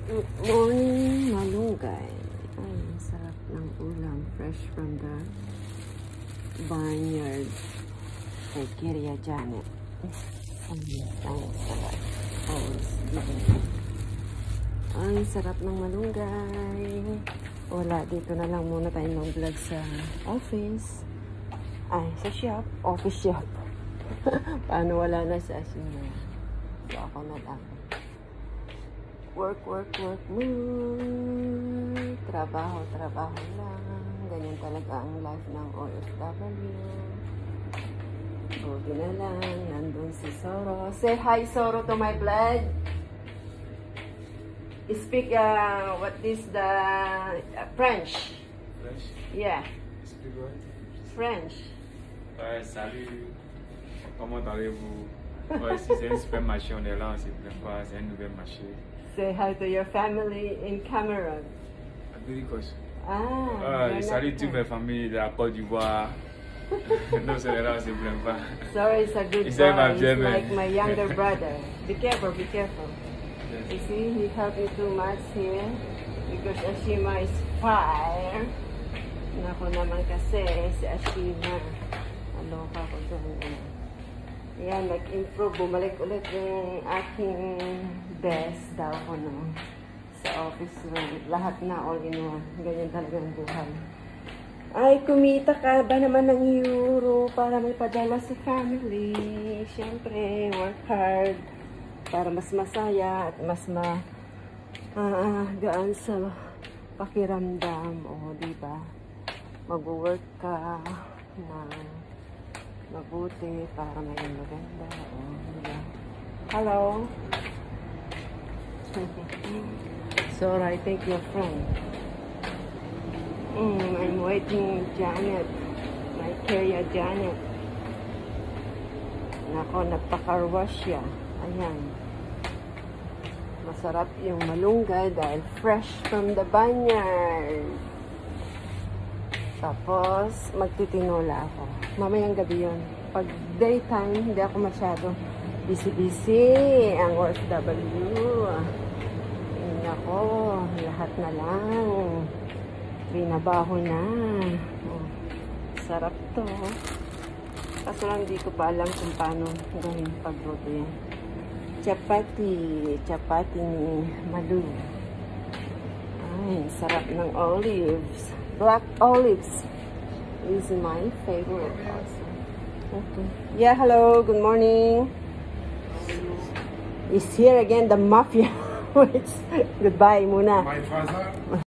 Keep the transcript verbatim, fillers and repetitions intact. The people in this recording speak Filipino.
Good morning, malunggay. Ay, sarap ng ulam. Fresh from the vineyard kay Kerya Janet. Ay, sarap. Always giving. Ay, sarap ng malunggay. Wala, dito na lang muna tayo mag-vlog sa office. Ay, sa shop. Office shop. Paano wala na sa asin? So, ako na lang. Work, work, work, work. Trabaho, trabaho lang. Ganyan talaga ang life ng O F W. Buti na lang. Nandun si Soro. Say hi, Soro, to my vlog. Speak, uh, what is the uh, French? French? Yeah. Speak what? French. Ouais, salut. Comment allez-vous? Ouais, si c'est un supermarché, on est là, on se prépare, c'est un nouvel marché. Say hi to your family in Cameroon. Abirikos. Ah, Ah, salut toutes mes familles de la Côte d'Ivoire. Non, c'est là, on se prépare. Sorry, it's a good He's boy. my He's German. like my younger brother. Be careful, be careful. Yes. You see, he helped me too much here because Ashima is fire. Nako naman kasi si Ashima. Aloka ko doon. Yan, nag-improve. Bumalik ulit yung aking desk daw ko, no? Sa office room. Lahat na all in one. Ganyan talaga ang buhay. Ay, kumita ka ba naman ng euro para may padala sa family? Siyempre, work hard para mas masaya at mas ma uh, gaan sa pakiramdam. O, diba? Mag-work ka na mabuti para maging maganda. O, diba? Hello? So, I think your friend. Mm, I'm waiting Janet. My Kerya Janet. Nako, nagpa-carwash siya. Ayan. Masarap yung malunggay dahil fresh from the vineyard. Tapos, magtitinola ako. Mamayang gabi yun. Pag daytime, hindi ako masyado busy-busy ang O F W. Nako, lahat na lang. Trinabaho na. Oh, sarap to. Kaso lang di ko pa alam kung paano gawin pagluto yan. Chapati. Chapati ni Malu. Ay, sarap ng olives. Black olives is my favorite also. Okay. Yeah, hello. Good morning. Is here again the mafia. Goodbye muna. My father